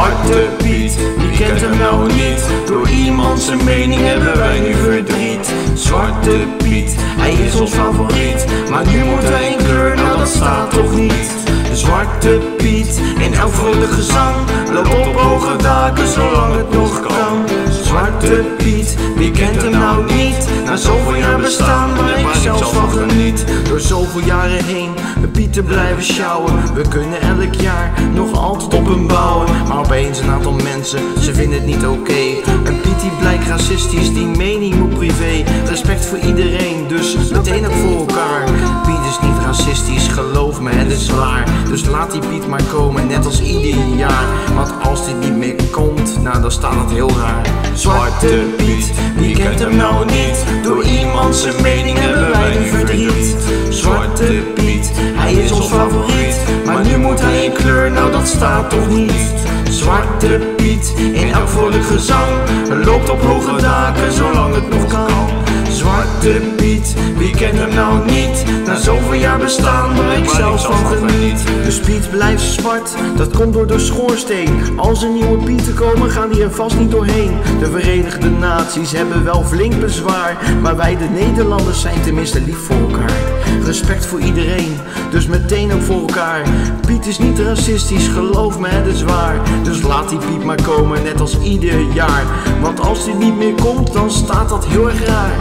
Zwarte Piet, wie kent hem nou niet? Door iemand zijn mening hebben wij nu verdriet. Zwarte Piet, hij is ons favoriet, maar nu moet hij in kleur, nou dat staat toch niet. Zwarte Piet, in elk vrolijk gezang, loopt op hoge daken zolang het nog kan. Zwarte Piet, wie kent hem nou niet? Na zoveel jaar bestaan waar ik zelfs van geniet. Door zoveel jaren heen, de Pieten blijven sjouwen. We kunnen elk jaar nog altijd op hem bouwen. Maar opeens een aantal mensen, ze vinden het niet oké. Een Piet die blijkt racistisch, die mening moet privé. Respect voor iedereen, dus meteen ook voor elkaar. Piet is niet racistisch, geloof me, het is waar. Dus laat die Piet maar komen, net als ieder jaar. Want als dit niet meer komt, nou dan staat het heel raar. Zwarte Piet, wie kent hem nou niet? Door iemand zijn mening hebben wij nu verdriet. Zwarte Piet, hij is ons favoriet, maar nu moet hij in kleur, nou dat staat toch niet. Zwarte Piet, in elk vrolijk gezang, loopt op hoge daken zolang het nog kan. Zwarte Piet, wie kent hem nou niet? Na zoveel jaar bestaan waar ik zelfs van geniet. Dus Piet blijft zwart, dat komt door de schoorsteen. Als er nieuwe Pieten komen, gaan die er vast niet doorheen. De Verenigde Naties hebben wel flink bezwaar, maar wij de Nederlanders zijn tenminste lief voor elkaar. Respect voor iedereen, dus meteen ook voor elkaar. Piet is niet racistisch, geloof me, het is waar. Dus laat die Piet maar komen, net als ieder jaar. Want als die niet meer komt, dan staat dat heel erg raar.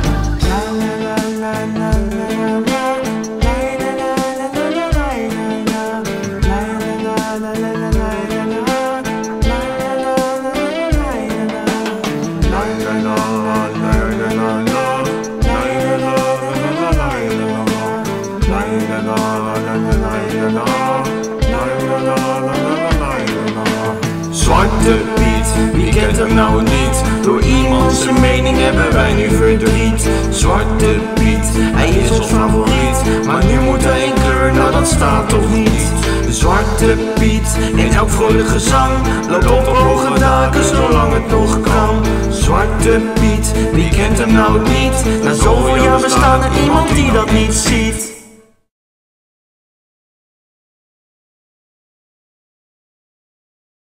Zwarte Piet, wie kent hem nou niet? Door iemand zijn mening hebben wij nu verdriet. Zwarte Piet, hij is ons favoriet, maar nu moet hij in kleur, nou dat staat toch niet. Zwarte Piet, in elk vrolijk gezang, loopt op hoge daken zolang het nog kan. Zwarte Piet, wie kent hem nou niet? Na zoveel jaar bestaat er iemand die dat niet ziet.